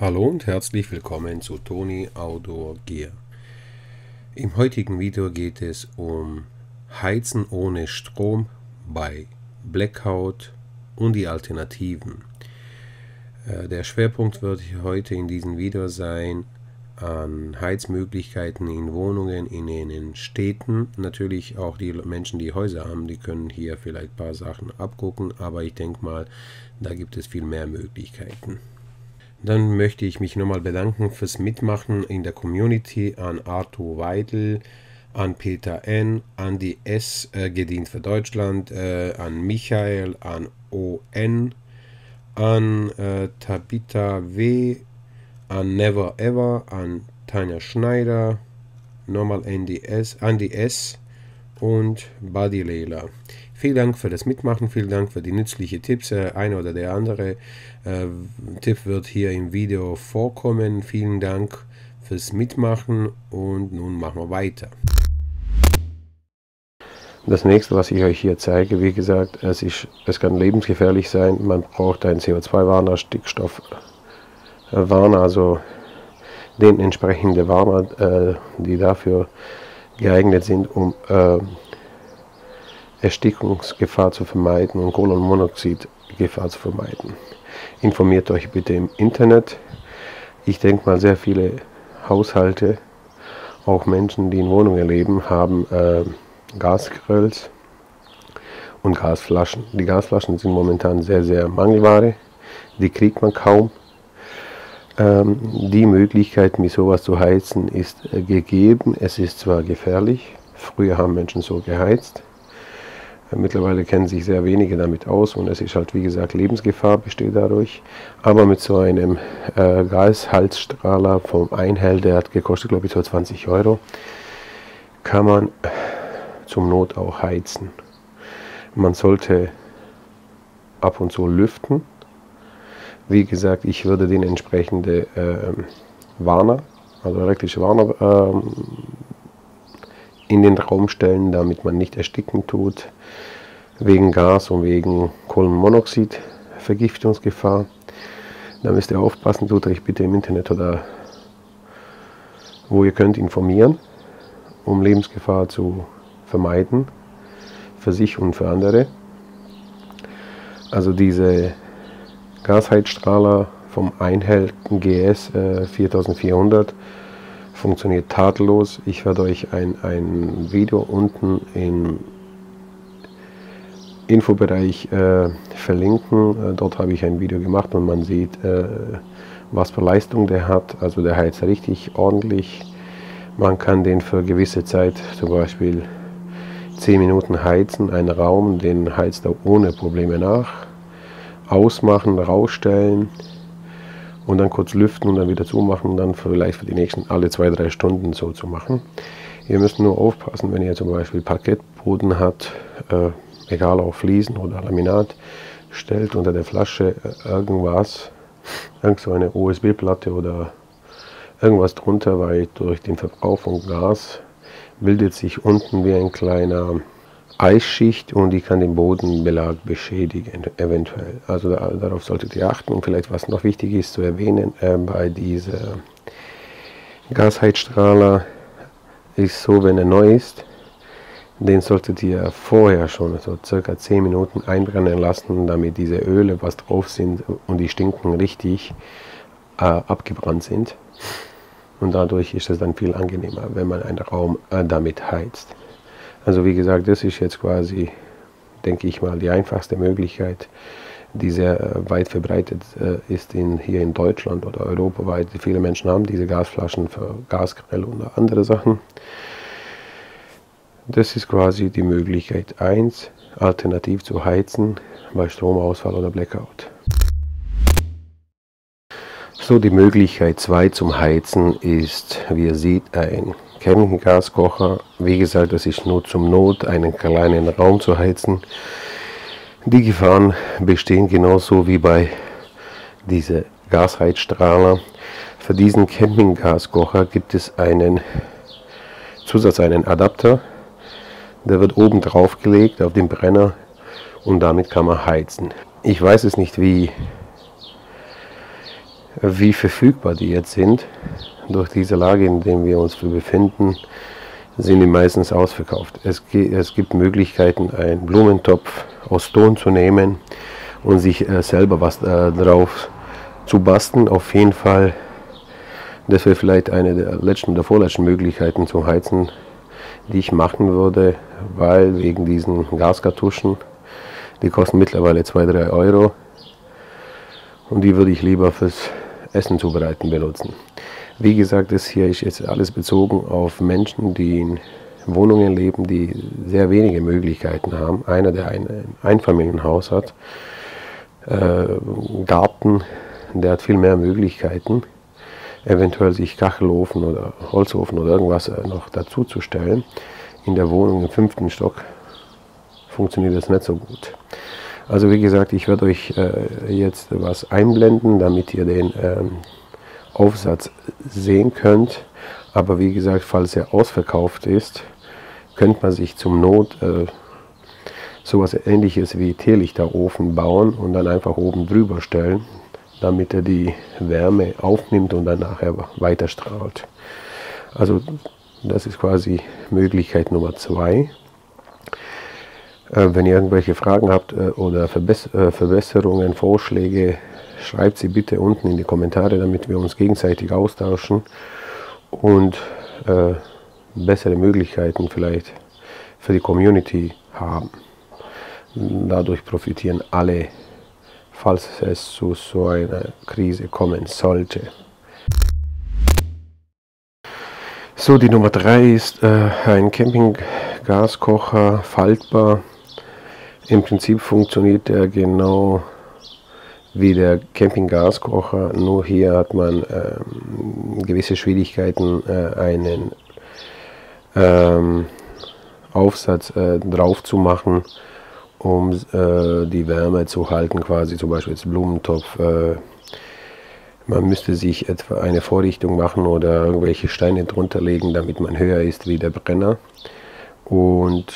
Hallo und herzlich willkommen zu Tony Outdoor Gear. Im heutigen Video geht es um Heizen ohne Strom bei Blackout und die Alternativen. Der Schwerpunkt wird heute in diesem Video sein an Heizmöglichkeiten in Wohnungen, in den Städten. Natürlich auch die Menschen, die Häuser haben, die können hier vielleicht ein paar Sachen abgucken, aber ich denke mal, da gibt es viel mehr Möglichkeiten. Dann möchte ich mich nochmal bedanken fürs Mitmachen in der Community an Arthur Weidel, an Peter N., an die S. gedient für Deutschland, an Michael, an ON, an Tabitha W., an Never Ever, an Tanja Schneider, nochmal an die S. und Buddy Lela. Vielen Dank für das Mitmachen, vielen Dank für die nützlichen Tipps. Einer oder der andere Tipp wird hier im Video vorkommen. Vielen Dank fürs Mitmachen und nun machen wir weiter. Das nächste, was ich euch hier zeige, wie gesagt, es kann lebensgefährlich sein. Man braucht einen CO2-Warner, Stickstoff-Warner, also den entsprechenden Warner, die dafür geeignet sind, um Erstickungsgefahr zu vermeiden und Kohlenmonoxidgefahr zu vermeiden. Informiert euch bitte im Internet. Ich denke mal, sehr viele Haushalte, auch Menschen, die in Wohnungen leben, haben Gasgrills und Gasflaschen. Die Gasflaschen sind momentan sehr, sehr Mangelware. Die kriegt man kaum. Die Möglichkeit, mit sowas zu heizen, ist gegeben. Es ist zwar gefährlich. Früher haben Menschen so geheizt. Mittlerweile kennen sich sehr wenige damit aus und es ist halt, wie gesagt, Lebensgefahr besteht dadurch. Aber mit so einem Gasheizstrahler vom Einhell, der hat gekostet, glaube ich, so 20 €, kann man zum Not auch heizen. Man sollte ab und zu lüften. Wie gesagt, ich würde den entsprechende Warner, also elektrische Warner, in den Raum stellen, damit man nicht ersticken tut, wegen Gas und wegen Kohlenmonoxid, Vergiftungsgefahr. Da müsst ihr aufpassen, tut euch bitte im Internet oder wo ihr könnt informieren, um Lebensgefahr zu vermeiden, für sich und für andere. Also diese Gasheizstrahler vom Einhell GS 4400 funktioniert tadellos. Ich werde euch ein Video unten im Infobereich verlinken. Dort habe ich ein Video gemacht und man sieht, was für Leistung der hat. Also der heizt richtig ordentlich. Man kann den für gewisse Zeit, zum Beispiel 10 Minuten heizen, einen Raum, den heizt er ohne Probleme nach. Ausmachen, rausstellen und dann kurz lüften und dann wieder zumachen und dann vielleicht für die nächsten alle 2-3 Stunden so zu machen. Ihr müsst nur aufpassen, wenn ihr zum Beispiel Parkettboden habt, egal ob Fliesen oder Laminat, stellt unter der Flasche irgendwas, so eine USB-Platte oder irgendwas drunter, weil durch den Verbrauch von Gas bildet sich unten wie ein kleiner Eisschicht und die kann den Bodenbelag beschädigen, eventuell. Also darauf solltet ihr achten. Und vielleicht, was noch wichtig ist zu erwähnen, bei dieser Gasheizstrahler ist so, wenn er neu ist, den solltet ihr vorher schon so circa 10 Minuten einbrennen lassen, damit diese Öle, was drauf sind und die stinken, richtig abgebrannt sind. Und dadurch ist es dann viel angenehmer, wenn man einen Raum damit heizt. Also wie gesagt, das ist jetzt quasi, denke ich mal, die einfachste Möglichkeit, die sehr weit verbreitet ist hier in Deutschland oder europaweit. Viele Menschen haben diese Gasflaschen für Gasgrill und andere Sachen. Das ist quasi die Möglichkeit 1, alternativ zu heizen bei Stromausfall oder Blackout. So, die Möglichkeit 2 zum Heizen ist, wie ihr seht, ein Campinggaskocher. Wie gesagt, das ist nur zum Not, einen kleinen Raum zu heizen. Die Gefahren bestehen genauso wie bei dieser Gasheizstrahler. Für diesen Campinggaskocher gibt es einen Adapter. Der wird oben drauf gelegt auf den Brenner und damit kann man heizen. Ich weiß es nicht, wie wie verfügbar die jetzt sind. Durch diese Lage, in der wir uns befinden, sind die meistens ausverkauft. Es gibt Möglichkeiten, einen Blumentopf aus Ton zu nehmen und sich selber was drauf zu basteln. Auf jeden Fall, das wäre vielleicht eine der letzten oder vorletzten Möglichkeiten zum Heizen, die ich machen würde, weil wegen diesen Gaskartuschen, die kosten mittlerweile 2-3 Euro und die würde ich lieber fürs Essen zubereiten benutzen. Wie gesagt, das hier ist jetzt alles bezogen auf Menschen, die in Wohnungen leben, die sehr wenige Möglichkeiten haben. Einer, der ein Einfamilienhaus hat, Garten, der hat viel mehr Möglichkeiten, eventuell sich Kachelofen oder Holzofen oder irgendwas noch dazu zu stellen. In der Wohnung im 5. Stock funktioniert das nicht so gut. Also wie gesagt, ich werde euch jetzt was einblenden, damit ihr den Aufsatz sehen könnt. Aber wie gesagt, falls er ausverkauft ist, könnte man sich zum Not sowas Ähnliches wie Teelichterhofen bauen und dann einfach oben drüber stellen, damit er die Wärme aufnimmt und dann nachher weiter strahlt. Also das ist quasi Möglichkeit Nummer 2. Wenn ihr irgendwelche Fragen habt oder Verbesserungen, Vorschläge, schreibt sie bitte unten in die Kommentare, damit wir uns gegenseitig austauschen und bessere Möglichkeiten vielleicht für die Community haben. Dadurch profitieren alle, falls es zu so einer Krise kommen sollte. So, die Nummer 3 ist ein Campinggaskocher, faltbar. Im Prinzip funktioniert der genau wie der Campinggaskocher, nur hier hat man gewisse Schwierigkeiten, einen Aufsatz drauf zu machen, um die Wärme zu halten, quasi zum Beispiel jetzt Blumentopf. Man müsste sich etwa eine Vorrichtung machen oder irgendwelche Steine drunter legen, damit man höher ist wie der Brenner, und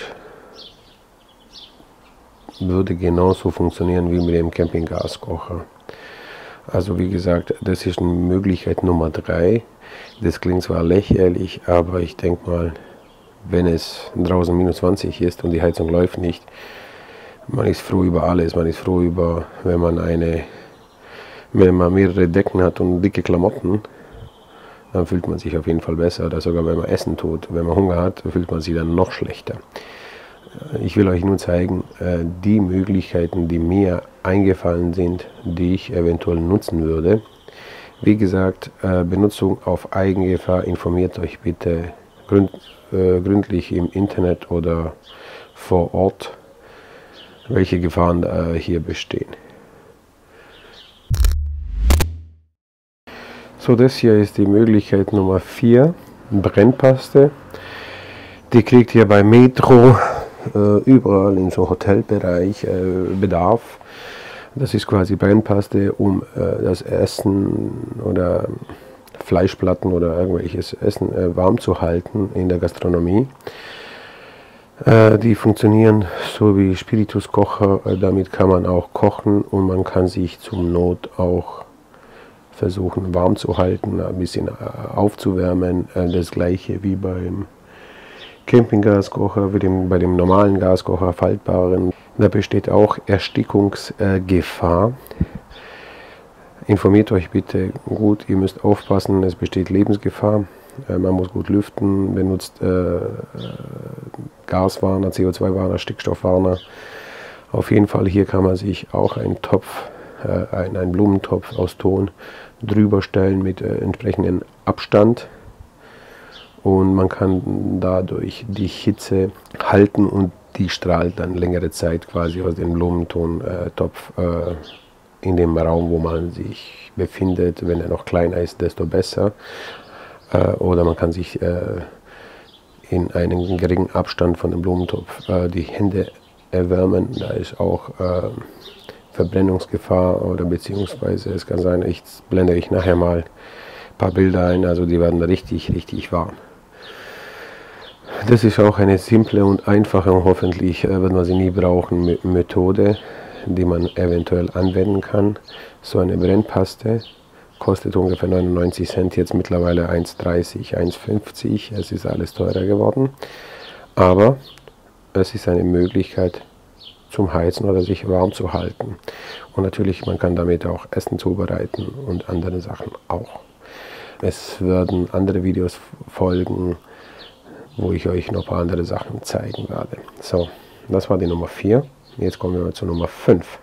würde genauso funktionieren wie mit dem Campinggaskocher. Also wie gesagt, das ist eine Möglichkeit Nummer 3. Das klingt zwar lächerlich, aber ich denke mal, wenn es draußen minus 20 ist und die Heizung läuft nicht, man ist froh über alles. Man ist froh über, wenn man mehrere Decken hat und dicke Klamotten, dann fühlt man sich auf jeden Fall besser. Oder sogar wenn man Essen tut, wenn man Hunger hat, fühlt man sich dann noch schlechter. Ich will euch nur zeigen, die Möglichkeiten, die mir eingefallen sind, die ich eventuell nutzen würde. Wie gesagt, Benutzung auf Eigengefahr, informiert euch bitte gründlich im Internet oder vor Ort, welche Gefahren hier bestehen. So, das hier ist die Möglichkeit Nummer 4, Brennpaste. Die kriegt ihr bei Metro überall in so Hotelbereich Bedarf. Das ist quasi Brennpaste, um das Essen oder Fleischplatten oder irgendwelches Essen warm zu halten in der Gastronomie. Die funktionieren so wie Spirituskocher, damit kann man auch kochen und man kann sich zum Not auch versuchen warm zu halten, ein bisschen aufzuwärmen. Das gleiche wie beim Campinggaskocher, bei dem normalen Gaskocher, faltbaren. Da besteht auch Erstickungsgefahr. Informiert euch bitte gut, ihr müsst aufpassen, es besteht Lebensgefahr. Man muss gut lüften, benutzt Gaswarner, CO2-Warner, Stickstoffwarner. Auf jeden Fall hier kann man sich auch einen Topf, einen Blumentopf aus Ton drüber stellen mit entsprechendem Abstand. Und man kann dadurch die Hitze halten und die strahlt dann längere Zeit quasi aus dem Blumentontopf in dem Raum, wo man sich befindet. Wenn er noch kleiner ist, desto besser. Oder man kann sich in einem geringen Abstand von dem Blumentopf die Hände erwärmen. Da ist auch Verbrennungsgefahr oder beziehungsweise es kann sein, ich blende euch nachher mal ein paar Bilder ein, also die werden richtig warm. Das ist auch eine simple und einfache und hoffentlich wird man sie nie brauchen Methode, die man eventuell anwenden kann. So eine Brennpaste kostet ungefähr 99 Cent, jetzt mittlerweile 1,30, 1,50. Es ist alles teurer geworden. Aber es ist eine Möglichkeit zum Heizen oder sich warm zu halten. Und natürlich, man kann damit auch Essen zubereiten und andere Sachen auch. Es werden andere Videos folgen, wo ich euch noch ein paar andere Sachen zeigen werde. So, das war die Nummer 4. Jetzt kommen wir zu Nummer 5.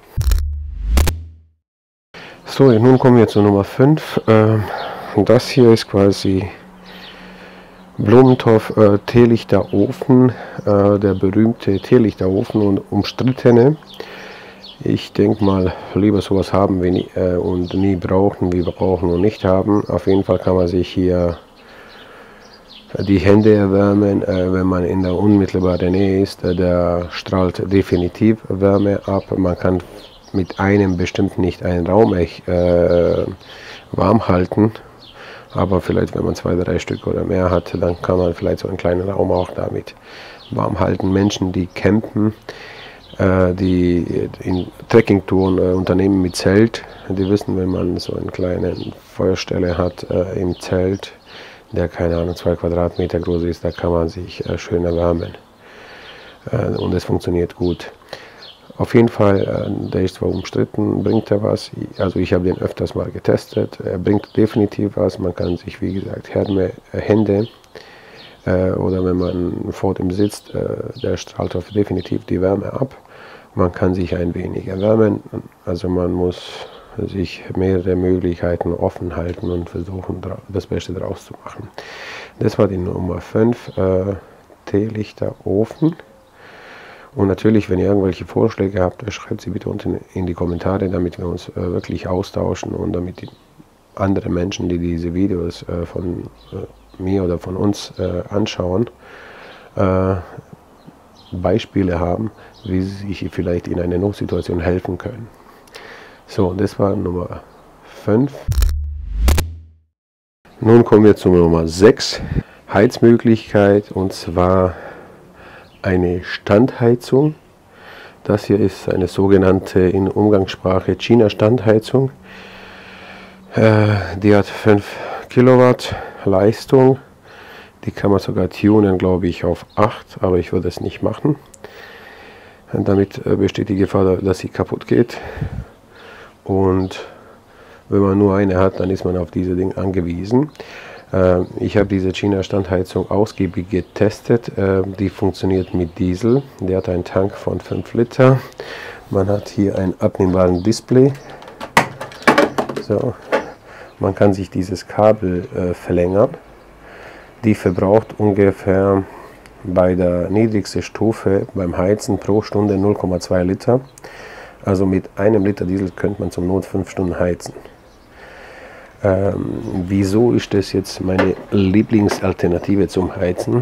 So, nun kommen wir zu Nummer 5. Das hier ist quasi Blumentopf Teelichter-Ofen, der berühmte Teelichter-Ofen und umstrittene. Ich denke mal, lieber sowas haben wir nie, und nie brauchen, wie brauchen und nicht haben. Auf jeden Fall kann man sich hier die Hände erwärmen, wenn man in der unmittelbaren Nähe ist. Der strahlt definitiv Wärme ab. Man kann mit einem bestimmt nicht einen Raum warm halten. Aber vielleicht, wenn man 2, 3 Stück oder mehr hat, dann kann man vielleicht so einen kleinen Raum auch damit warm halten. Menschen, die campen, die in Trekkingtouren unternehmen mit Zelt, die wissen, wenn man so eine kleine Feuerstelle hat im Zelt, der keine Ahnung 2 Quadratmeter groß ist, da kann man sich schön erwärmen. Und es funktioniert gut. Auf jeden Fall, der ist zwar umstritten, bringt er was. Also ich habe den öfters mal getestet. Er bringt definitiv was. Man kann sich, wie gesagt, Hände oder wenn man vor dem sitzt, der strahlt auf definitiv die Wärme ab. Man kann sich ein wenig erwärmen. Also man muss sich mehrere Möglichkeiten offen halten und versuchen, das Beste draus zu machen. Das war die Nummer 5, Teelichter-Ofen. Und natürlich, wenn ihr irgendwelche Vorschläge habt, schreibt sie bitte unten in die Kommentare, damit wir uns wirklich austauschen und damit die anderen Menschen, die diese Videos von mir oder von uns anschauen, Beispiele haben, wie sie sich vielleicht in einer Notsituation helfen können. So, das war Nummer 5. Nun kommen wir zu Nummer 6, Heizmöglichkeit, und zwar eine Standheizung. Das hier ist eine sogenannte in Umgangssprache China-Standheizung. Die hat 5 Kilowatt Leistung. Die kann man sogar tunen, glaube ich, auf 8, aber ich würde es nicht machen. Damit besteht die Gefahr, dass sie kaputt geht. Und wenn man nur eine hat, dann ist man auf diese Dinge angewiesen. Ich habe diese China-Standheizung ausgiebig getestet. Die funktioniert mit Diesel. Der hat einen Tank von 5 Liter. Man hat hier ein abnehmbares Display. So. Man kann sich dieses Kabel verlängern. Die verbraucht ungefähr bei der niedrigsten Stufe beim Heizen pro Stunde 0,2 Liter. Also mit einem Liter Diesel könnte man zum Not 5 Stunden heizen. Wieso ist das jetzt meine Lieblingsalternative zum Heizen?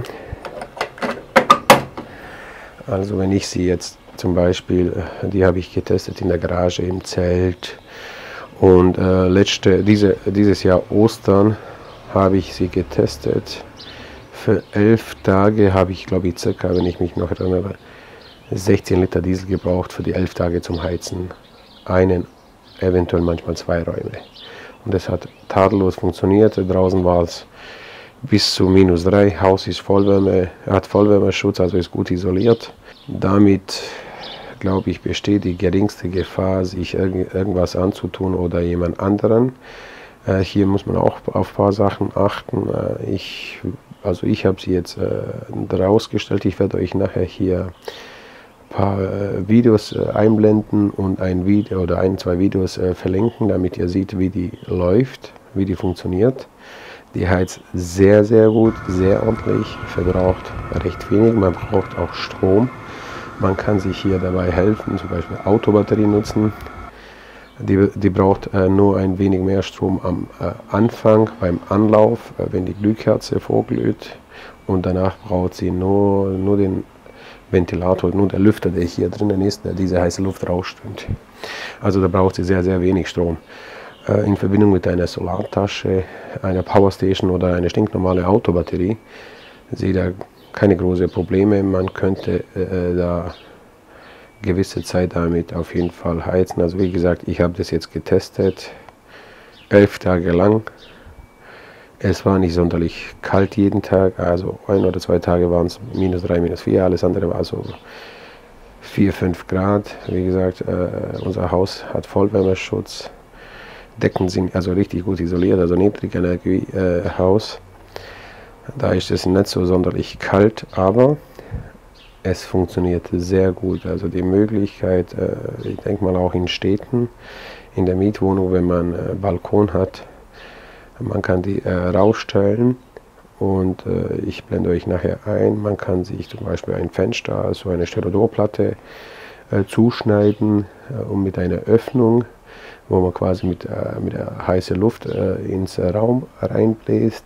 Also wenn ich sie jetzt zum Beispiel, die habe ich getestet in der Garage, im Zelt, und dieses Jahr Ostern habe ich sie getestet. Für 11 Tage habe ich, glaube ich, circa, wenn ich mich noch erinnere, 16 Liter Diesel gebraucht für die 11 Tage zum Heizen. Einen, eventuell manchmal 2 Räume. Und das hat tadellos funktioniert. Draußen war es bis zu -3. Haus ist Vollwärme, hat Vollwärmeschutz, also ist gut isoliert. Damit, glaube ich, besteht die geringste Gefahr, sich irgendwas anzutun oder jemand anderen. Hier muss man auch auf ein paar Sachen achten. Ich habe sie jetzt rausgestellt. Ich werde euch nachher hier ein paar Videos einblenden und ein Video oder 1, 2 Videos verlinken, damit ihr seht, wie die läuft, wie die funktioniert. Die heizt sehr, sehr gut, sehr ordentlich, verbraucht recht wenig. Man braucht auch Strom. Man kann sich hier dabei helfen, zum Beispiel Autobatterie nutzen. Die braucht nur ein wenig mehr Strom am Anfang, beim Anlauf, wenn die Glühkerze vorglüht. Und danach braucht sie nur den Ventilator, nur der Lüfter, der hier drinnen ist, der diese heiße Luft rausströmt. Also da braucht sie sehr, sehr wenig Strom. In Verbindung mit einer Solartasche, einer Powerstation oder einer stinknormale Autobatterie sehe da keine großen Probleme. Man könnte da gewisse Zeit damit auf jeden Fall heizen. Also wie gesagt, ich habe das jetzt getestet. 11 Tage lang. Es war nicht sonderlich kalt jeden Tag, also 1 oder 2 Tage waren es -3, -4, alles andere war so 4, 5 Grad. Wie gesagt, unser Haus hat Vollwärmeschutz, Decken sind also richtig gut isoliert, also Niedrigenergie-Haus. Da ist es nicht so sonderlich kalt, aber es funktioniert sehr gut. Also die Möglichkeit, ich denke mal auch in Städten, in der Mietwohnung, wenn man Balkon hat, man kann die rausstellen und ich blende euch nachher ein. Man kann sich zum Beispiel ein Fenster, also eine Styroporplatte zuschneiden und mit einer Öffnung, wo man quasi mit der heißen Luft ins Raum reinbläst.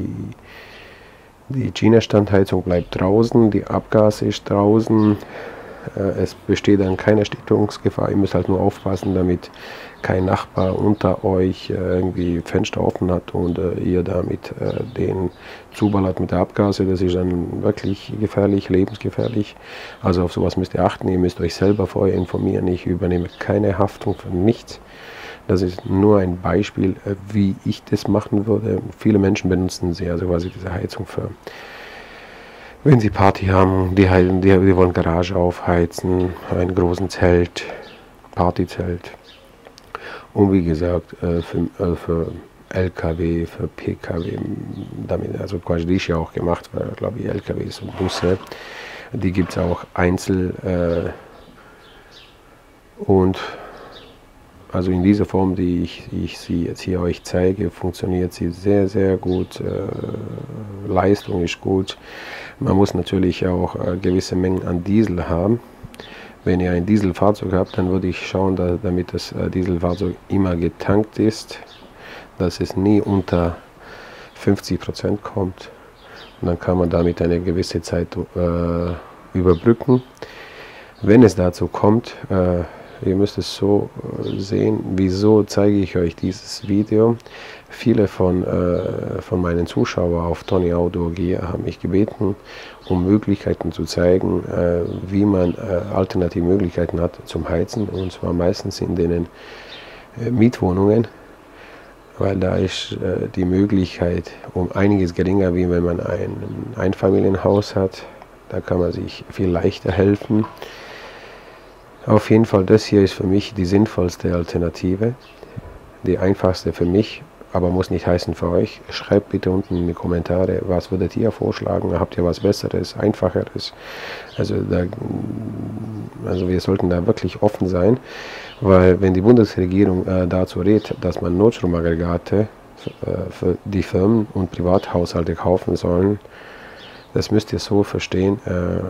Die China-Standheizung bleibt draußen, die Abgase ist draußen. Es besteht dann keine Erstickungsgefahr. Ihr müsst halt nur aufpassen, damit kein Nachbar unter euch irgendwie Fenster offen hat und ihr damit den zuballert mit der Abgase. Das ist dann wirklich gefährlich, lebensgefährlich. Also auf sowas müsst ihr achten. Ihr müsst euch selber vorher informieren. Ich übernehme keine Haftung für nichts. Das ist nur ein Beispiel, wie ich das machen würde. Viele Menschen benutzen sie, also quasi diese Heizung für, wenn sie Party haben, die wollen Garage aufheizen, einen großen Zelt, Partyzelt. Und wie gesagt, für LKW, für PKW, damit, also quasi die ist ja auch gemacht, weil glaube ich LKWs und Busse, die gibt es auch einzeln und also in dieser Form, die ich sie jetzt hier euch zeige, funktioniert sie sehr, sehr gut. Leistung ist gut. Man muss natürlich auch gewisse Mengen an Diesel haben. Wenn ihr ein Dieselfahrzeug habt, dann würde ich schauen, damit das Dieselfahrzeug immer getankt ist, dass es nie unter 50% kommt. Und dann kann man damit eine gewisse Zeit überbrücken. Wenn es dazu kommt, ihr müsst es so sehen, wieso zeige ich euch dieses Video. Viele von meinen Zuschauern auf Tony Outdoor Gear haben mich gebeten, um Möglichkeiten zu zeigen, wie man alternative Möglichkeiten hat zum Heizen, und zwar meistens in den Mietwohnungen, weil da ist die Möglichkeit um einiges geringer, wie wenn man ein Einfamilienhaus hat. Da kann man sich viel leichter helfen. Auf jeden Fall, das hier ist für mich die sinnvollste Alternative, die einfachste für mich, aber muss nicht heißen für euch. Schreibt bitte unten in die Kommentare, was würdet ihr vorschlagen, habt ihr was Besseres, Einfacheres. Also wir sollten da wirklich offen sein, weil wenn die Bundesregierung dazu rät, dass man Notstromaggregate für die Firmen und Privathaushalte kaufen sollen, das müsst ihr so verstehen.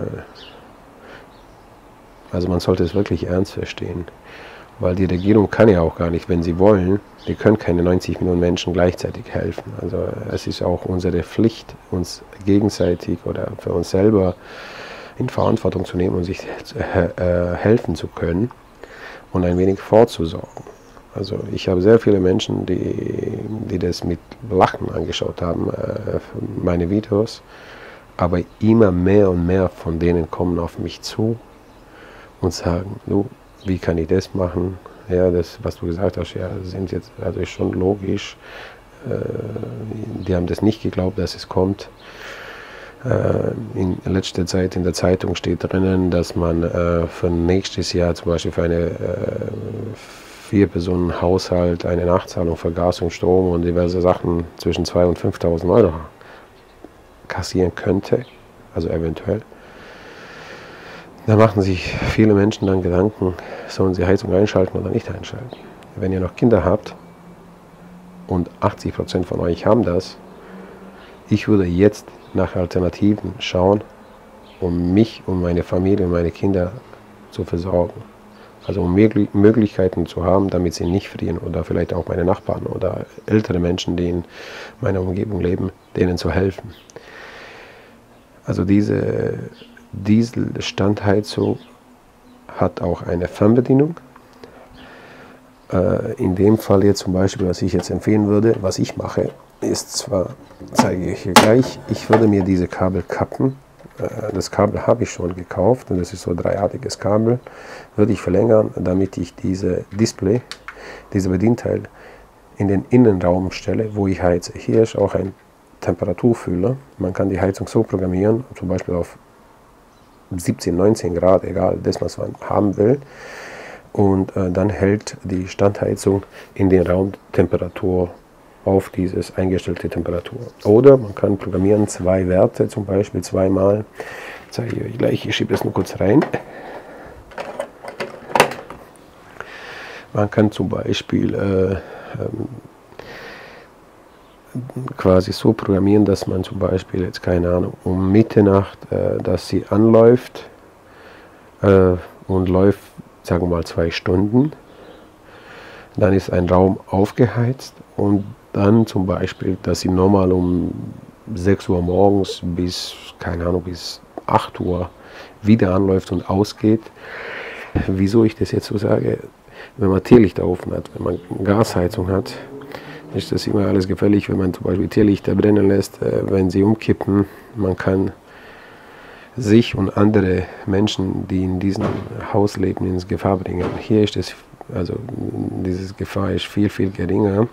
Also man sollte es wirklich ernst verstehen, weil die Regierung kann ja auch gar nicht, wenn sie wollen, die können keine 90 Millionen Menschen gleichzeitig helfen. Also es ist auch unsere Pflicht, uns gegenseitig oder für uns selber in Verantwortung zu nehmen und sich helfen zu können und ein wenig vorzusorgen. Also ich habe sehr viele Menschen, die das mit Lachen angeschaut haben, meine Videos, aber immer mehr und mehr von denen kommen auf mich zu und sagen, du, wie kann ich das machen? Ja, das, was du gesagt hast, ja, sind jetzt, also ist schon logisch. Die haben das nicht geglaubt, dass es kommt. In letzter Zeit in der Zeitung steht drinnen, dass man für nächstes Jahr zum Beispiel für eine 4-Personen-Haushalt eine Nachzahlung für Gas und Strom und diverse Sachen zwischen 2.000 und 5.000 Euro kassieren könnte, also eventuell. Da machen sich viele Menschen dann Gedanken, sollen sie Heizung einschalten oder nicht einschalten. Wenn ihr noch Kinder habt, und 80% von euch haben das, ich würde jetzt nach Alternativen schauen, um mich und meine Familie und meine Kinder zu versorgen. Also um Möglichkeiten zu haben, damit sie nicht frieren, oder vielleicht auch meine Nachbarn oder ältere Menschen, die in meiner Umgebung leben, denen zu helfen. Also diese Dieselstandheizung hat auch eine Fernbedienung. In dem Fall jetzt zum Beispiel, was ich jetzt empfehlen würde, was ich mache, ist zwar, zeige ich hier gleich, ich würde mir diese Kabel kappen. Das Kabel habe ich schon gekauft und das ist so ein dreiartiges Kabel. Würde ich verlängern, damit ich diese Display, diese Bedienteil in den Innenraum stelle, wo ich heize. Hier ist auch ein Temperaturfühler. Man kann die Heizung so programmieren, zum Beispiel auf 17, 19 Grad, egal, das was man haben will. Und dann hält die Standheizung in den Raum Temperatur auf dieses eingestellte Temperatur. Oder man kann programmieren 2 Werte, zum Beispiel zweimal. Zeige ich euch gleich, ich schiebe das nur kurz rein. Man kann zum Beispiel quasi so programmieren, dass man zum Beispiel jetzt, keine Ahnung, um Mitternacht, dass sie anläuft und läuft, sagen wir mal 2 Stunden. Dann ist ein Raum aufgeheizt und dann zum Beispiel, dass sie normal um 6 Uhr morgens bis, keine Ahnung, bis 8 Uhr wieder anläuft und ausgeht. Wieso ich das jetzt so sage? Wenn man Teelichter offen hat, wenn man Gasheizung hat, ist das immer alles gefährlich, wenn man zum Beispiel Teelichter brennen lässt, wenn sie umkippen. Man kann sich und andere Menschen, die in diesem Haus leben, ins Gefahr bringen. Hier ist es, also diese Gefahr ist viel, viel geringer.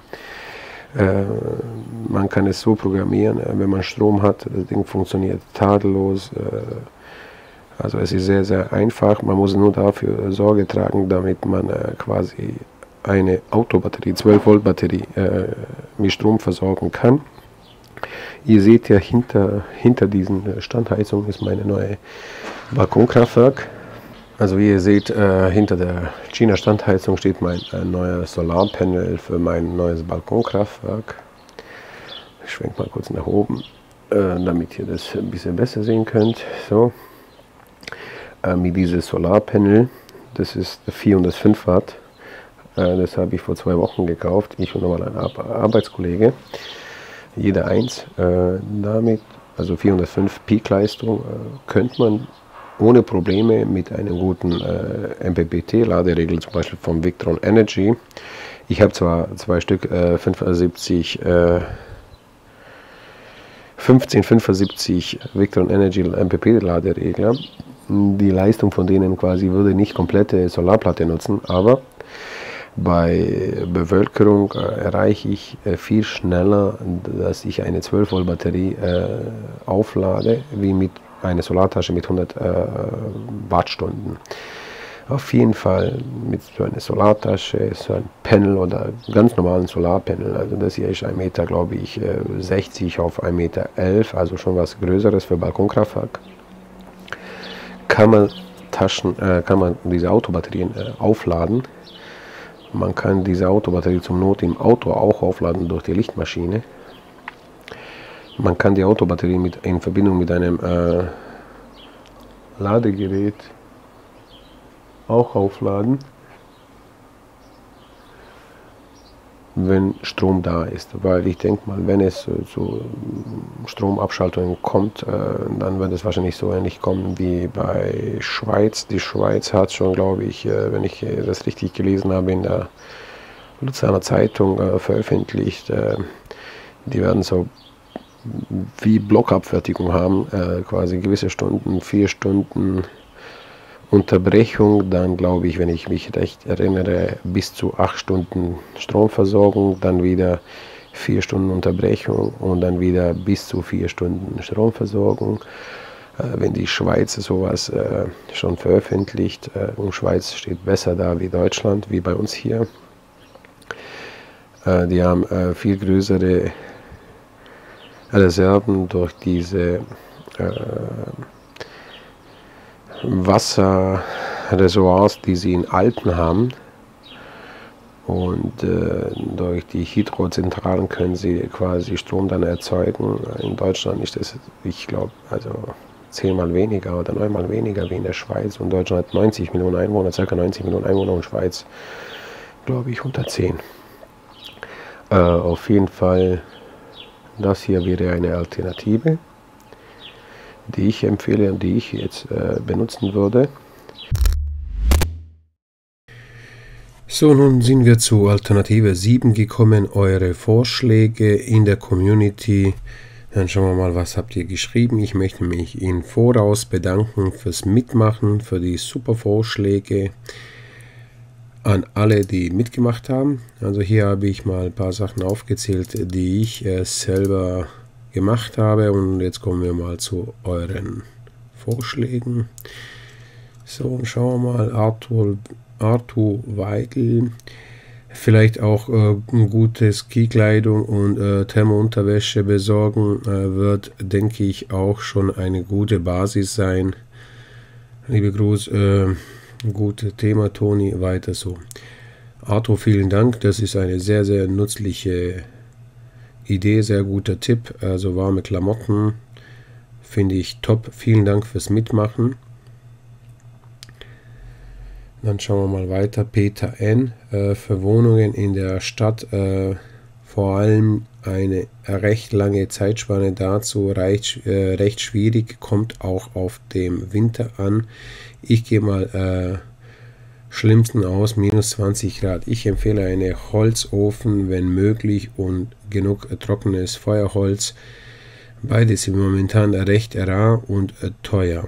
Man kann es so programmieren, wenn man Strom hat, das Ding funktioniert tadellos. Also es ist sehr, sehr einfach. Man muss nur dafür Sorge tragen, damit man quasi eine Autobatterie, 12 Volt Batterie mit Strom versorgen kann. Ihr seht ja, hinter diesen Standheizungen ist meine neue Balkonkraftwerk. Also wie ihr seht, hinter der China Standheizung steht mein neuer Solarpanel für mein neues Balkonkraftwerk. Ich schwenke mal kurz nach oben, damit ihr das ein bisschen besser sehen könnt. So. Mit diesem Solarpanel, das ist 405 Watt. Das habe ich vor 2 Wochen gekauft, ich und nochmal ein Arbeitskollege. Jeder eins. Damit, also 405 Peak-Leistung, könnte man ohne Probleme mit einem guten MPPT-Laderegler, zum Beispiel vom Victron Energy. Ich habe zwar 2 Stück 1575 Victron Energy MPPT-Laderegler. Die Leistung von denen quasi würde nicht komplette Solarplatte nutzen, aber bei Bevölkerung erreiche ich viel schneller, dass ich eine 12 Volt Batterie auflade, wie mit einer Solartasche mit 100 Wattstunden. Auf jeden Fall mit so einer Solartasche, so ein Panel oder ganz normalen Solarpanel, also das hier ist 1 Meter, glaube ich, 60 auf 1,11 Meter, also schon was Größeres für Balkonkraftwerk. Kann man diese Autobatterien aufladen. Man kann diese Autobatterie zum Not im Auto auch aufladen durch die Lichtmaschine. Man kann die Autobatterie in Verbindung mit einem Ladegerät auch aufladen, wenn Strom da ist. Weil ich denke mal, wenn es zu Stromabschaltungen kommt, dann wird es wahrscheinlich so ähnlich kommen wie bei Schweiz. Die Schweiz hat schon, glaube ich, wenn ich das richtig gelesen habe, in der Luzerner Zeitung veröffentlicht. Die werden so wie Blockabfertigung haben, quasi gewisse Stunden, 4 Stunden Unterbrechung, dann glaube ich, wenn ich mich recht erinnere, bis zu 8 Stunden Stromversorgung, dann wieder 4 Stunden Unterbrechung und dann wieder bis zu 4 Stunden Stromversorgung. Wenn die Schweiz sowas schon veröffentlicht, und Schweiz steht besser da wie Deutschland, wie bei uns hier. Die haben viel größere Reserven durch diese Wasserreservoirs, die sie in Alpen haben, und durch die Hydrozentralen können sie quasi Strom dann erzeugen. In Deutschland ist das, ich glaube, also 10-mal weniger oder 9-mal weniger wie in der Schweiz, und Deutschland hat 90 Millionen Einwohner, ca. 90 Millionen Einwohner, und Schweiz, glaube ich, unter 10. Auf jeden Fall, das hier wäre eine Alternative, die ich empfehle und die ich jetzt benutzen würde. So, nun sind wir zu Alternative 7 gekommen. Eure Vorschläge in der Community. Dann schauen wir mal, was habt ihr geschrieben. Ich möchte mich im Voraus bedanken fürs Mitmachen, für die super Vorschläge. an alle, die mitgemacht haben. Also hier habe ich mal ein paar Sachen aufgezählt, die ich selber gemacht habe, und jetzt kommen wir mal zu euren Vorschlägen. So, schauen wir mal, Arthur Weigel, vielleicht auch gute Skikleidung und Thermounterwäsche besorgen, wird, denke ich, auch schon eine gute Basis sein. Liebe Gruß, gutes Thema, Toni, weiter so. Arthur, vielen Dank, das ist eine sehr, sehr nützliche Idee, sehr guter Tipp. Also warme Klamotten finde ich top. Vielen Dank fürs Mitmachen. Dann schauen wir mal weiter. Peter N. Für Wohnungen in der Stadt vor allem eine recht lange Zeitspanne dazu recht schwierig, kommt auch auf den Winter an. Ich gehe mal schlimmsten aus, minus 20 Grad. Ich empfehle einen Holzofen, wenn möglich, und genug trockenes Feuerholz. Beides sind momentan recht rar und teuer.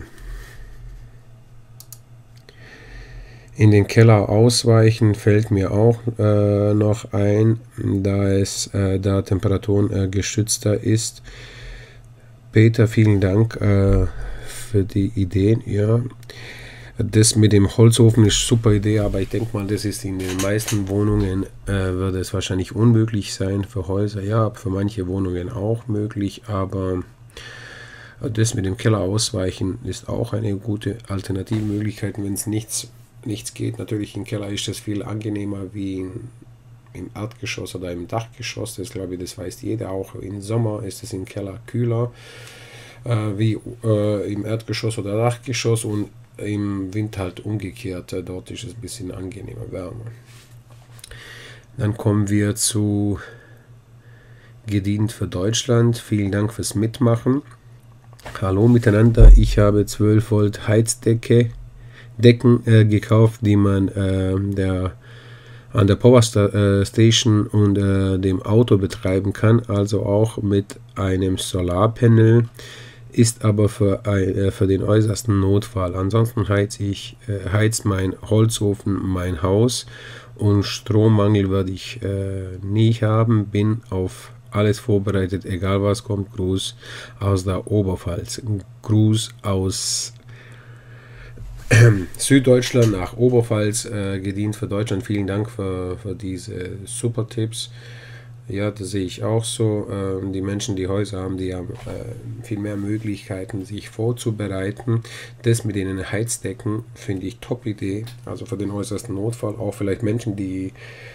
In den Keller ausweichen fällt mir auch noch ein, da Temperaturen geschützter ist. Peter, vielen Dank für die Ideen. Ja, das mit dem Holzofen ist eine super Idee, aber ich denke mal, das ist in den meisten Wohnungen, wird es wahrscheinlich unmöglich sein. Für Häuser ja, für manche Wohnungen auch möglich, aber das mit dem Keller ausweichen ist auch eine gute Alternativmöglichkeit, wenn es nichts geht. Natürlich im Keller ist das viel angenehmer wie im Erdgeschoss oder im Dachgeschoss. Das glaube ich, das weiß jeder. Auch im Sommer ist es im Keller kühler wie im Erdgeschoss oder Dachgeschoss, und im Winter halt umgekehrt. Dort ist es ein bisschen angenehmer, wärmer. Dann kommen wir zu Gedient für Deutschland. Vielen Dank fürs Mitmachen. Hallo miteinander. Ich habe 12 Volt Heizdecken gekauft, die man an der Power Station und dem Auto betreiben kann, also auch mit einem Solarpanel, ist aber für den äußersten Notfall. Ansonsten heizt mein Holzofen mein Haus, und Strommangel werde ich nie haben, bin auf alles vorbereitet, egal was kommt. Gruß aus der Oberpfalz. Gruß aus Süddeutschland nach Oberpfalz, Gedient für Deutschland. Vielen Dank für diese super Tipps. Ja, das sehe ich auch so. Die Menschen, die Häuser haben, die haben viel mehr Möglichkeiten, sich vorzubereiten. Das mit den Heizdecken finde ich top Idee. Also für den äußersten Notfall. Auch vielleicht Menschen, die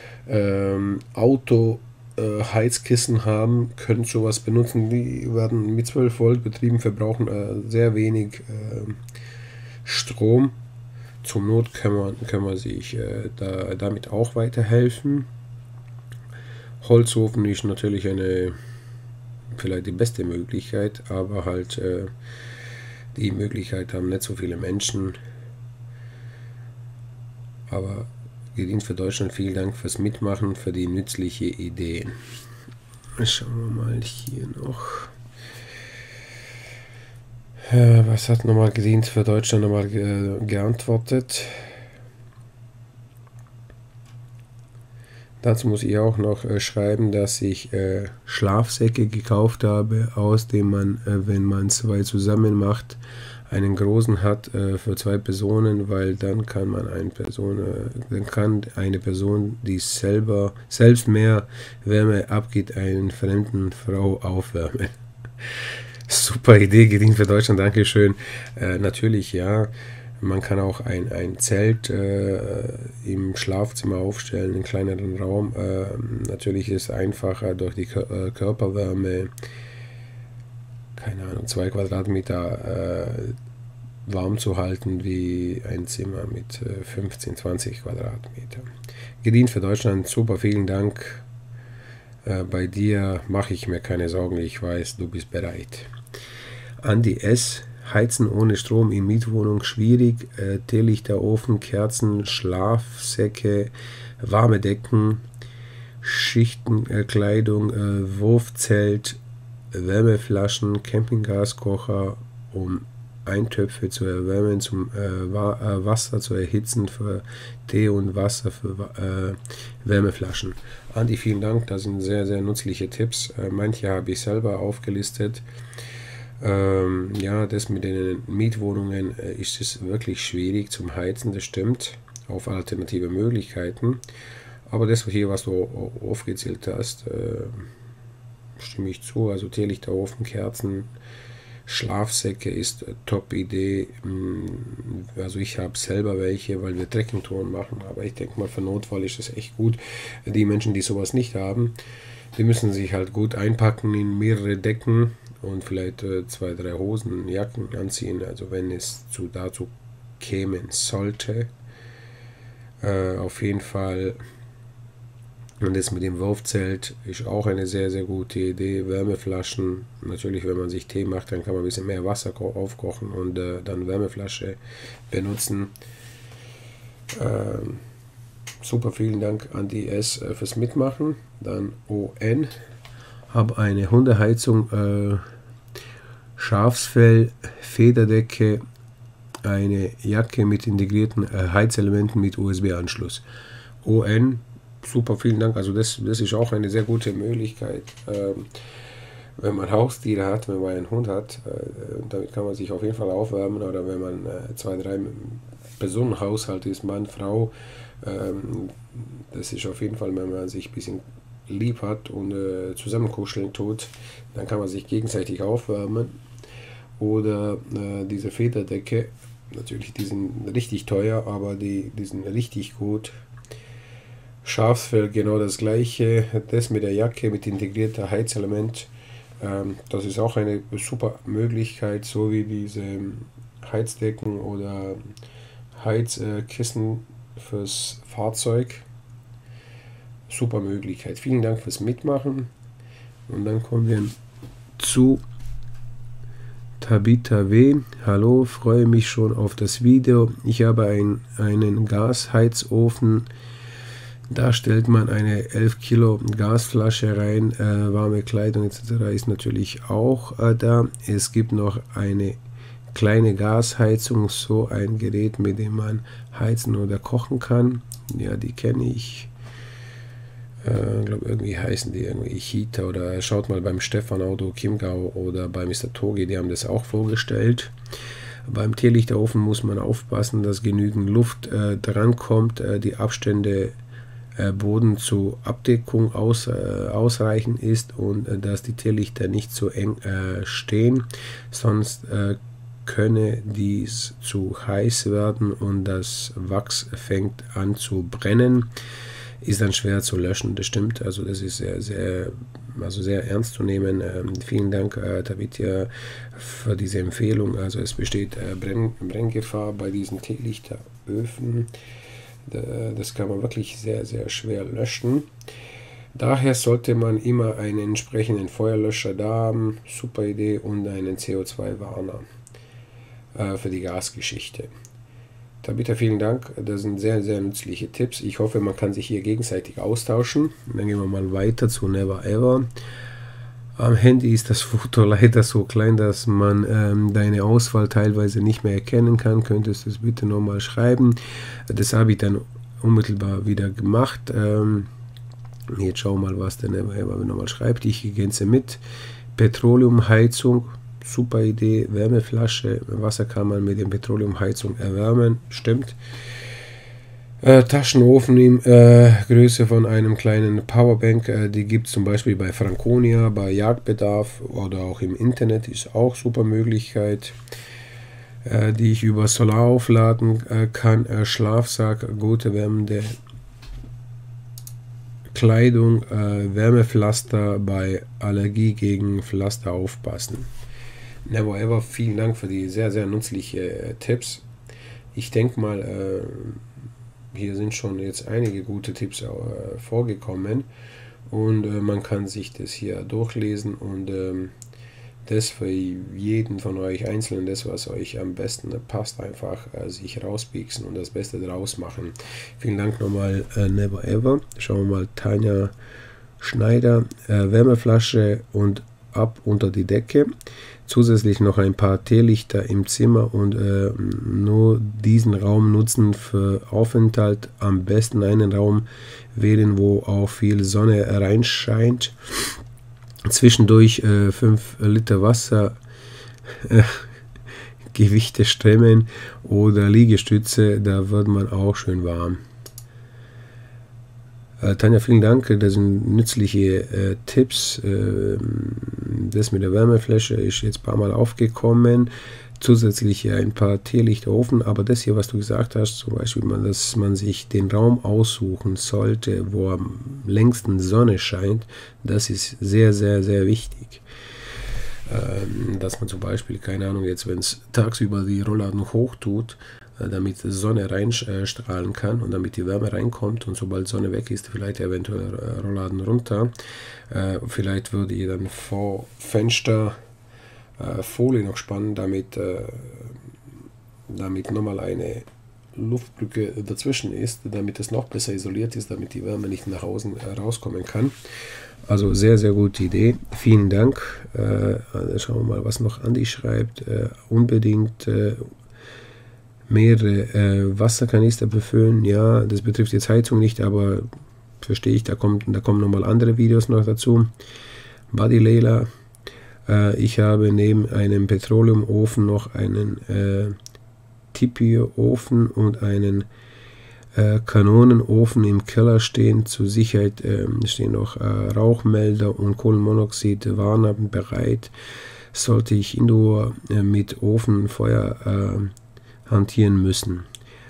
Heizkissen haben, können sowas benutzen. Die werden mit 12 Volt betrieben, verbrauchen sehr wenig Strom. Zum Not kann man sich damit auch weiterhelfen. Holzofen ist natürlich vielleicht die beste Möglichkeit, aber halt die Möglichkeit haben nicht so viele Menschen. Aber Gedient für Deutschland, vielen Dank fürs Mitmachen, für die nützliche Ideen. Schauen wir mal hier noch. Was hat nochmal Gedient für Deutschland nochmal geantwortet? Dazu muss ich auch noch schreiben, dass ich Schlafsäcke gekauft habe, aus dem man, wenn man 2 zusammen macht, einen großen hat für 2 Personen, weil dann kann eine Person, die selbst mehr Wärme abgibt, einen fremden Frau aufwärmen. Super Idee, Gedient für Deutschland, Dankeschön. Natürlich, ja, man kann auch ein Zelt im Schlafzimmer aufstellen, einen kleineren Raum. Natürlich ist es einfacher, durch die Körperwärme, keine Ahnung, 2 Quadratmeter warm zu halten, wie ein Zimmer mit 15, 20 Quadratmeter. Gedient für Deutschland, super, vielen Dank. Bei dir mache ich mir keine Sorgen, ich weiß, du bist bereit. Andi S. Heizen ohne Strom in Mietwohnung schwierig. Teelichter-Ofen, Kerzen, Schlafsäcke, warme Decken, Schichtenkleidung, Wurfzelt, Wärmeflaschen, Campinggaskocher und Eintöpfe zu erwärmen, zum Wasser zu erhitzen für Tee und Wasser für Wärmeflaschen. Andi, vielen Dank, das sind sehr, sehr nützliche Tipps. Manche habe ich selber aufgelistet. Ja, das mit den Mietwohnungen ist es wirklich schwierig zum Heizen, das stimmt, auf alternative Möglichkeiten. Aber das hier, was du aufgezählt hast, stimme ich zu. Also Teelichter-Ofen, Kerzen, Schlafsäcke ist top Idee. Also ich habe selber welche, weil wir Trekkingtouren machen, aber ich denke mal, für Notfall ist das echt gut. Die Menschen, die sowas nicht haben, die müssen sich halt gut einpacken in mehrere Decken und vielleicht 2, 3 Hosen, Jacken anziehen, also wenn es dazu kämen sollte. Auf jeden Fall. Und das mit dem Wurfzelt ist auch eine sehr, sehr gute Idee. Wärmeflaschen, natürlich, wenn man sich Tee macht, dann kann man ein bisschen mehr Wasser aufkochen und dann Wärmeflasche benutzen. Super, vielen Dank an die S fürs Mitmachen. Dann ON. Habe eine Hundeheizung, Schafsfell, Federdecke, eine Jacke mit integrierten Heizelementen mit USB-Anschluss. ON. Super, vielen Dank. Also das ist auch eine sehr gute Möglichkeit, wenn man Haustiere hat, wenn man einen Hund hat, damit kann man sich auf jeden Fall aufwärmen, oder wenn man 2, 3 Personen Haushalt ist, Mann, Frau, das ist auf jeden Fall, wenn man sich ein bisschen lieb hat und zusammenkuscheln tut, dann kann man sich gegenseitig aufwärmen. Oder diese Federdecke, natürlich, die sind richtig teuer, aber die sind richtig gut. Schafsfell genau das gleiche, das mit der Jacke mit integrierter Heizelement, das ist auch eine super Möglichkeit, so wie diese Heizdecken oder Heizkissen fürs Fahrzeug. Super Möglichkeit. Vielen Dank fürs Mitmachen. Und dann kommen wir zu Tabitha W. Hallo, freue mich schon auf das Video. Ich habe einen Gasheizofen. Da stellt man eine 11 Kilo Gasflasche rein, warme Kleidung etc. ist natürlich auch da. Es gibt noch eine kleine Gasheizung, so ein Gerät, mit dem man heizen oder kochen kann. Ja, die kenne ich. Ich glaube, irgendwie heißen die irgendwie Hita, oder schaut mal beim Stefan Auto Chiemgau oder bei Mr. Togi, die haben das auch vorgestellt. Beim Teelihterofen muss man aufpassen, dass genügend Luft drankommt, die Abstände Boden zur Abdeckung ausreichend ist und dass die Teelichter nicht so eng stehen, sonst könne dies zu heiß werden und das Wachs fängt an zu brennen, ist dann schwer zu löschen. Das stimmt, also das ist sehr ernst zu nehmen. Vielen Dank, Tabitha, für diese Empfehlung. Also es besteht Brenngefahr bei diesen Teelichteröfen. Das kann man wirklich sehr, sehr schwer löschen. Daher sollte man immer einen entsprechenden Feuerlöscher da haben, super Idee, und einen CO2-Warner für die Gasgeschichte. Tabitha, vielen Dank, das sind sehr, sehr nützliche Tipps. Ich hoffe, man kann sich hier gegenseitig austauschen. Dann gehen wir mal weiter zu Never Ever. Am Handy ist das Foto leider so klein, dass man deine Auswahl teilweise nicht mehr erkennen kann. Könntest du es bitte nochmal schreiben? Das habe ich dann unmittelbar wieder gemacht. Jetzt schauen wir mal, was der Never Ever nochmal schreibt. Ich ergänze mit Petroleumheizung. Super Idee. Wärmeflasche. Wasser kann man mit der Petroleumheizung erwärmen. Stimmt. Taschenofen in Größe von einem kleinen Powerbank, die gibt es zum Beispiel bei Franconia, bei Jagdbedarf oder auch im Internet, ist auch super Möglichkeit, die ich über Solar aufladen kann. Schlafsack, gute wärmende Kleidung, Wärmepflaster, bei Allergie gegen Pflaster aufpassen. Never Ever, vielen Dank für die sehr, sehr nützlichen Tipps. Ich denke mal, hier sind schon jetzt einige gute Tipps vorgekommen und man kann sich das hier durchlesen und das für jeden von euch einzeln, das was euch am besten passt, einfach sich rauspieksen und das Beste draus machen. Vielen Dank nochmal, Never Ever. Schauen wir mal, Tanja Schneider, Wärmeflasche und ab unter die Decke. Zusätzlich noch ein paar Teelichter im Zimmer und nur diesen Raum nutzen für Aufenthalt. Am besten einen Raum wählen, wo auch viel Sonne reinscheint. Zwischendurch 5 Liter Wasser, Gewichte stemmen oder Liegestütze, da wird man auch schön warm. Tanja, vielen Dank, das sind nützliche Tipps. Das mit der Wärmeflasche ist jetzt ein paar Mal aufgekommen. Zusätzlich ein paar Teelichter-Ofen, aber das hier, was du gesagt hast, zum Beispiel, dass man sich den Raum aussuchen sollte, wo am längsten Sonne scheint, das ist sehr, sehr, sehr wichtig. Dass man zum Beispiel, keine Ahnung, jetzt wenn es tagsüber die Rollladen hoch tut, damit die Sonne reinstrahlen kann und damit die Wärme reinkommt, und sobald Sonne weg ist, vielleicht eventuell Rollladen runter. Vielleicht würde ich dann vor Fenster Folie noch spannen, damit nochmal eine Luftbrücke dazwischen ist, damit es noch besser isoliert ist, damit die Wärme nicht nach außen rauskommen kann. Also sehr, sehr gute Idee. Vielen Dank. Schauen wir mal, was noch Andi schreibt. Unbedingt mehrere Wasserkanister befüllen. Ja, das betrifft jetzt Heizung nicht, aber verstehe ich, da kommen nochmal andere Videos noch dazu. Buddy Leila, ich habe neben einem Petroleumofen noch einen Tipi-Ofen und einen Kanonenofen im Keller stehen. Zur Sicherheit stehen noch Rauchmelder und Kohlenmonoxid-Warner bereit. Sollte ich indoor mit Ofenfeuer hantieren müssen.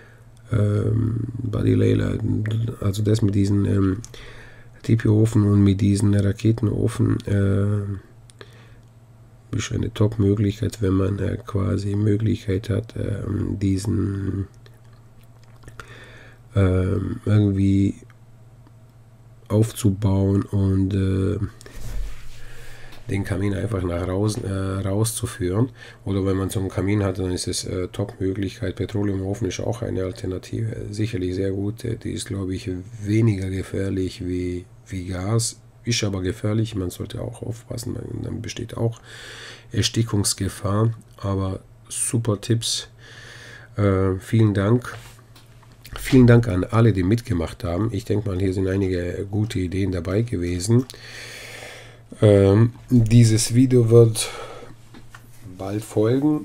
Buddy Leila, also das mit diesen Tipi-Ofen und mit diesen Raketenofen ist eine Top-Möglichkeit, wenn man quasi Möglichkeit hat, diesen irgendwie aufzubauen und den Kamin einfach nach rauszuführen. Oder wenn man so einen Kamin hat, dann ist es Top-Möglichkeit. Petroleumofen ist auch eine Alternative, sicherlich sehr gut. Die ist, glaube ich, weniger gefährlich wie Gas, ist aber gefährlich. Man sollte auch aufpassen, dann besteht auch Erstickungsgefahr. Aber super Tipps. Vielen Dank. Vielen Dank an alle, die mitgemacht haben. Ich denke mal, hier sind einige gute Ideen dabei gewesen. Dieses Video wird bald folgen.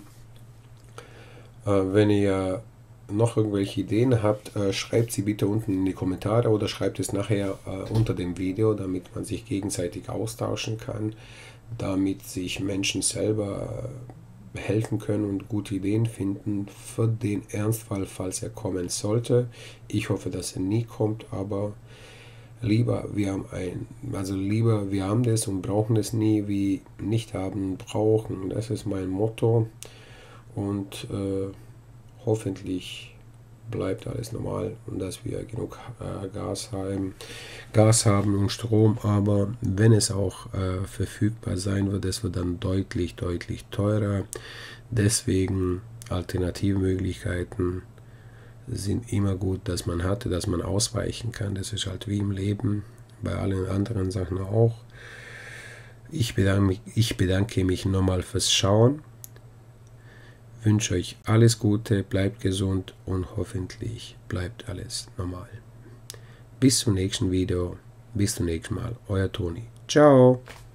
Wenn ihr noch irgendwelche Ideen habt, schreibt sie bitte unten in die Kommentare oder schreibt es nachher unter dem Video, damit man sich gegenseitig austauschen kann, damit sich Menschen selber helfen können und gute Ideen finden für den Ernstfall, falls er kommen sollte. Ich hoffe, dass er nie kommt, aber lieber wir haben das und brauchen es nie, wie nicht haben, brauchen. Das ist mein Motto und hoffentlich bleibt alles normal und dass wir genug Gas haben und Strom, aber wenn es auch verfügbar sein wird, es wird dann deutlich teurer. Deswegen Alternativmöglichkeiten sind immer gut, dass man hat, dass man ausweichen kann. Das ist halt wie im Leben, bei allen anderen Sachen auch. Ich bedanke mich nochmal fürs Schauen. Wünsche euch alles Gute, bleibt gesund und hoffentlich bleibt alles normal. Bis zum nächsten Video, bis zum nächsten Mal, euer Toni. Ciao!